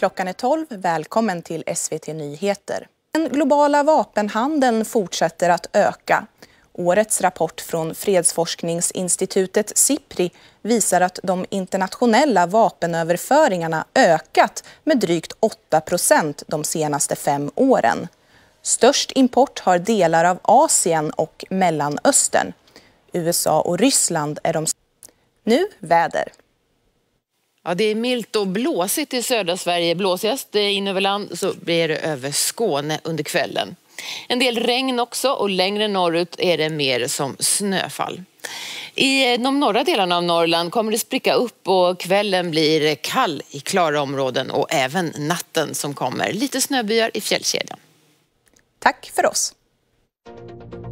Klockan är 12. Välkommen till SVT Nyheter. Den globala vapenhandeln fortsätter att öka. Årets rapport från fredsforskningsinstitutet SIPRI visar att de internationella vapenöverföringarna ökat med drygt 8% de senaste 5 åren. Störst import har delar av Asien och Mellanöstern. USA och Ryssland är de. Nu väder. Ja, det är milt och blåsigt i södra Sverige. Blåsigast in över land så blir det över Skåne under kvällen. En del regn också och längre norrut är det mer som snöfall. I de norra delarna av Norrland kommer det spricka upp och kvällen blir kall i klara områden och även natten som kommer. Lite snöbyar i fjällkedjan. Tack för oss.